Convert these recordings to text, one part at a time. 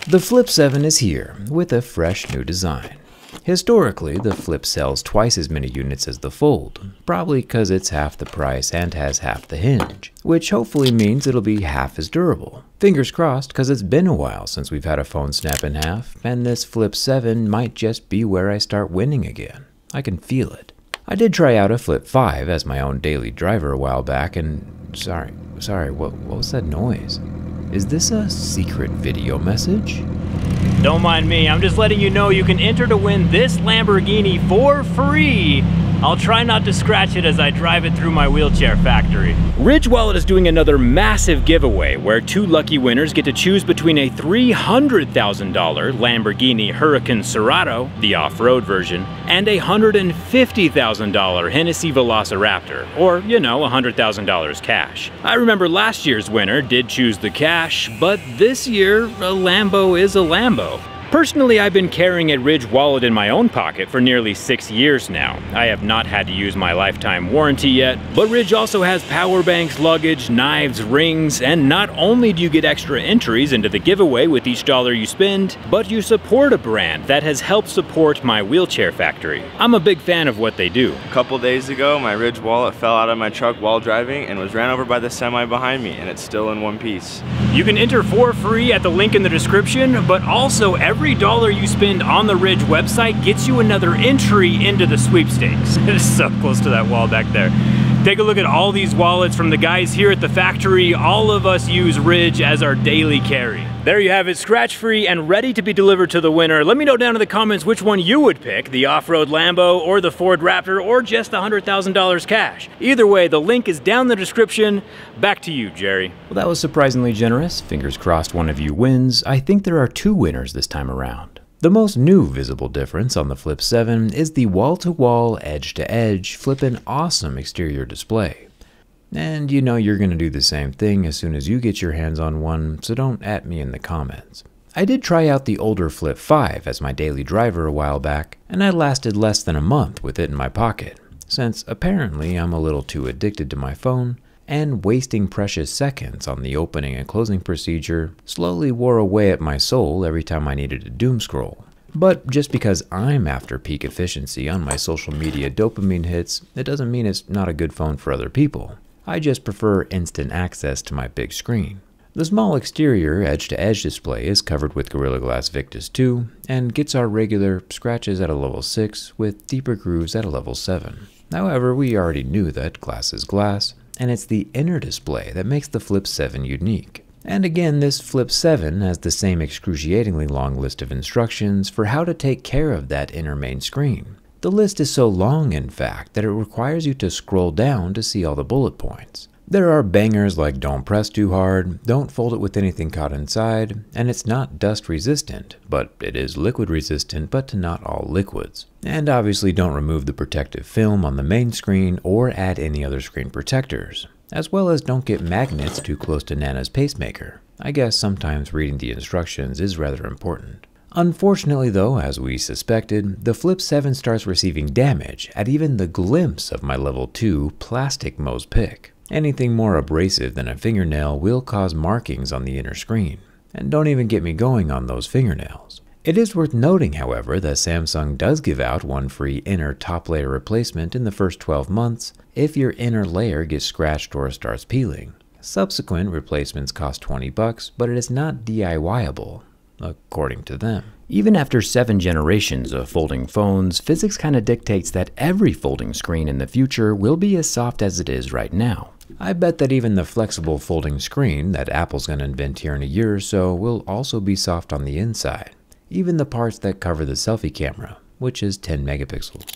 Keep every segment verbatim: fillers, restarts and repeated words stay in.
The Flip seven is here with a fresh new design. Historically, the Flip sells twice as many units as the Fold, probably because it's half the price and has half the hinge, which hopefully means it'll be half as durable. Fingers crossed, because it's been a while since we've had a phone snap in half, and this Flip seven might just be where I start winning again. I can feel it. I did try out a Flip five as my own daily driver a while back, and sorry, sorry, what, what was that noise? Is this a secret video message? Don't mind me, I'm just letting you know you can enter to win this Lamborghini for free. I'll try not to scratch it as I drive it through my wheelchair factory. Ridge Wallet is doing another massive giveaway where two lucky winners get to choose between a three hundred thousand dollar Lamborghini Huracan Cerato, the off-road version, and a one hundred fifty thousand dollar Hennessy Velociraptor, or, you know, one hundred thousand dollars cash. I remember last year's winner did choose the cash, but this year, a Lambo is a Lambo. Personally, I've been carrying a Ridge Wallet in my own pocket for nearly six years now. I have not had to use my lifetime warranty yet, but Ridge also has power banks, luggage, knives, rings, and not only do you get extra entries into the giveaway with each dollar you spend, but you support a brand that has helped support my wheelchair factory. I'm a big fan of what they do. A couple days ago, my Ridge Wallet fell out of my truck while driving and was ran over by the semi behind me, and it's still in one piece. You can enter for free at the link in the description, but also every Every dollar you spend on the Ridge website gets you another entry into the sweepstakes. It is so close to that wall back there. Take a look at all these wallets from the guys here at the factory. All of us use Ridge as our daily carry. There you have it, scratch-free and ready to be delivered to the winner. Let me know down in the comments which one you would pick, the off-road Lambo or the Ford Raptor or just the one hundred thousand dollars cash. Either way, the link is down in the description. Back to you, Jerry. Well, that was surprisingly generous. Fingers crossed one of you wins. I think there are two winners this time around. The most new visible difference on the Flip seven is the wall-to-wall, edge-to-edge, flippin' awesome exterior display. And you know you're going to do the same thing as soon as you get your hands on one, so don't at me in the comments. I did try out the older Flip five as my daily driver a while back, and I lasted less than a month with it in my pocket, since apparently I'm a little too addicted to my phone, and wasting precious seconds on the opening and closing procedure slowly wore away at my soul every time I needed to doom scroll. But just because I'm after peak efficiency on my social media dopamine hits, it doesn't mean it's not a good phone for other people. I just prefer instant access to my big screen. The small exterior edge-to-edge display is covered with Gorilla Glass Victus two and gets our regular scratches at a level six with deeper grooves at a level seven. However, we already knew that glass is glass, and it's the inner display that makes the Flip seven unique. And again, this Flip seven has the same excruciatingly long list of instructions for how to take care of that inner main screen. The list is so long, in fact, that it requires you to scroll down to see all the bullet points. There are bangers like don't press too hard, don't fold it with anything caught inside, and it's not dust resistant, but it is liquid resistant, but to not all liquids. And obviously don't remove the protective film on the main screen or add any other screen protectors, as well as don't get magnets too close to Nana's pacemaker. I guess sometimes reading the instructions is rather important. Unfortunately though, as we suspected, the Flip seven starts receiving damage at even the glimpse of my level two plastic Mohs pick. Anything more abrasive than a fingernail will cause markings on the inner screen. And don't even get me going on those fingernails. It is worth noting, however, that Samsung does give out one free inner top layer replacement in the first twelve months if your inner layer gets scratched or starts peeling. Subsequent replacements cost twenty bucks, but it is not DIY-able, according to them. Even after seven generations of folding phones, physics kind of dictates that every folding screen in the future will be as soft as it is right now. I bet that even the flexible folding screen that Apple's going to invent here in a year or so will also be soft on the inside. Even the parts that cover the selfie camera, which is ten megapixels.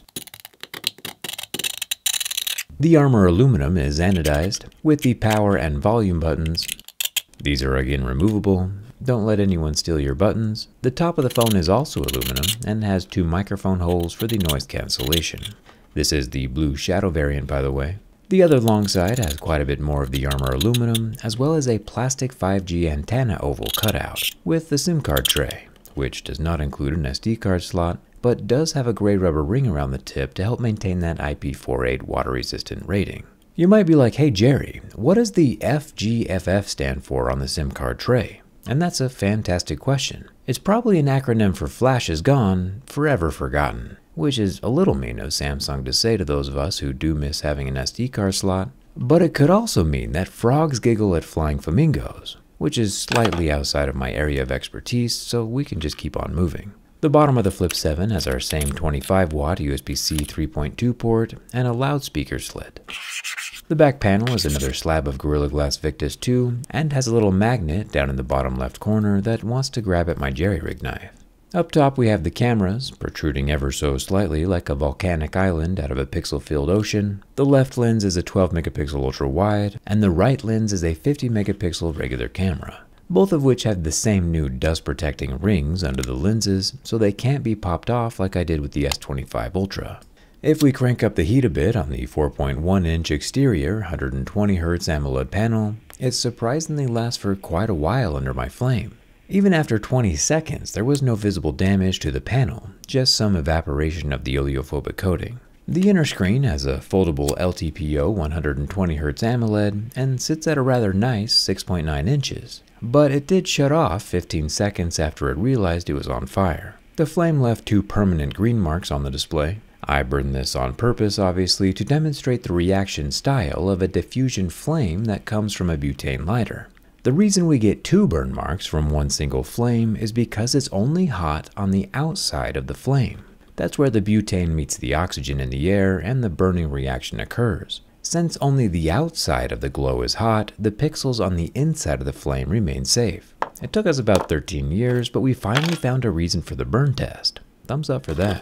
The armor aluminum is anodized with the power and volume buttons. These are again removable. Don't let anyone steal your buttons. The top of the phone is also aluminum and has two microphone holes for the noise cancellation. This is the blue shadow variant, by the way. The other long side has quite a bit more of the armor aluminum, as well as a plastic five G antenna oval cutout with the SIM card tray, which does not include an S D card slot, but does have a gray rubber ring around the tip to help maintain that I P four eight water resistant rating. You might be like, hey Jerry, what does the F G F F stand for on the SIM card tray? And that's a fantastic question. It's probably an acronym for flashes gone, forever forgotten, which is a little mean of Samsung to say to those of us who do miss having an S D card slot. But it could also mean that frogs giggle at flying flamingos, which is slightly outside of my area of expertise, so we can just keep on moving. The bottom of the Flip seven has our same twenty-five watt U S B C three point two port and a loudspeaker slit. The back panel is another slab of Gorilla Glass Victus two and has a little magnet down in the bottom left corner that wants to grab at my jerry rig knife. Up top we have the cameras, protruding ever so slightly like a volcanic island out of a pixel-filled ocean. The left lens is a twelve megapixel ultra-wide, and the right lens is a fifty megapixel regular camera, both of which have the same new dust-protecting rings under the lenses, so they can't be popped off like I did with the S twenty-five Ultra. If we crank up the heat a bit on the four point one inch exterior one hundred twenty hertz AMOLED panel, it surprisingly lasts for quite a while under my flame. Even after twenty seconds, there was no visible damage to the panel, just some evaporation of the oleophobic coating. The inner screen has a foldable L T P O one hundred twenty hertz AMOLED and sits at a rather nice six point nine inches, but it did shut off fifteen seconds after it realized it was on fire. The flame left two permanent green marks on the display. I burned this on purpose, obviously, to demonstrate the reaction style of a diffusion flame that comes from a butane lighter. The reason we get two burn marks from one single flame is because it's only hot on the outside of the flame. That's where the butane meets the oxygen in the air and the burning reaction occurs. Since only the outside of the glow is hot, the pixels on the inside of the flame remain safe. It took us about thirteen years, but we finally found a reason for the burn test. Thumbs up for that.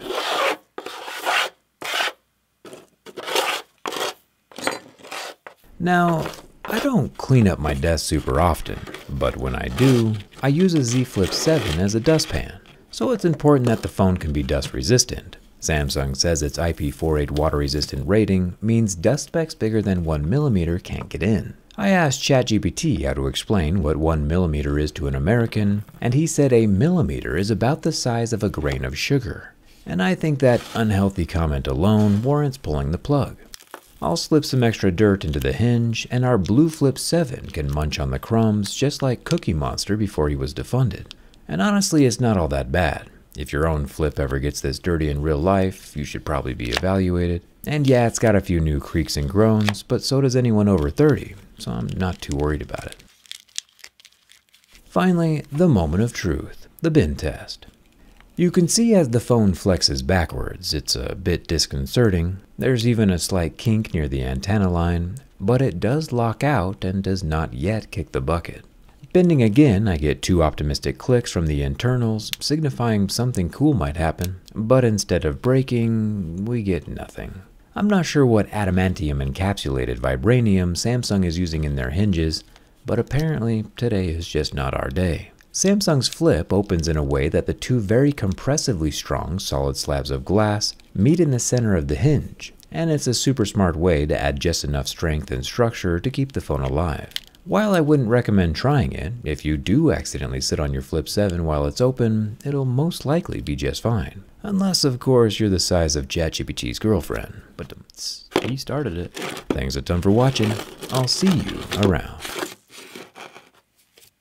Now, I don't clean up my desk super often, but when I do, I use a Z Flip seven as a dustpan, so it's important that the phone can be dust resistant. Samsung says its I P forty-eight water resistant rating means dust specks bigger than one millimeter can't get in. I asked ChatGPT how to explain what one millimeter is to an American, and he said a millimeter is about the size of a grain of sugar. And I think that unhealthy comment alone warrants pulling the plug. I'll slip some extra dirt into the hinge, and our blue Flip seven can munch on the crumbs just like Cookie Monster before he was defunded. And honestly, it's not all that bad. If your own Flip ever gets this dirty in real life, you should probably be evaluated. And yeah, it's got a few new creaks and groans, but so does anyone over thirty, so I'm not too worried about it. Finally, the moment of truth, the bin test. You can see as the phone flexes backwards, it's a bit disconcerting. There's even a slight kink near the antenna line, but it does lock out and does not yet kick the bucket. Bending again, I get two optimistic clicks from the internals, signifying something cool might happen, but instead of breaking, we get nothing. I'm not sure what adamantium encapsulated vibranium Samsung is using in their hinges, but apparently today is just not our day. Samsung's Flip opens in a way that the two very compressively strong solid slabs of glass meet in the center of the hinge, and it's a super smart way to add just enough strength and structure to keep the phone alive. While I wouldn't recommend trying it, if you do accidentally sit on your Flip seven while it's open, it'll most likely be just fine. Unless, of course, you're the size of ChatGPT's girlfriend, but he started it. Thanks a ton for watching. I'll see you around.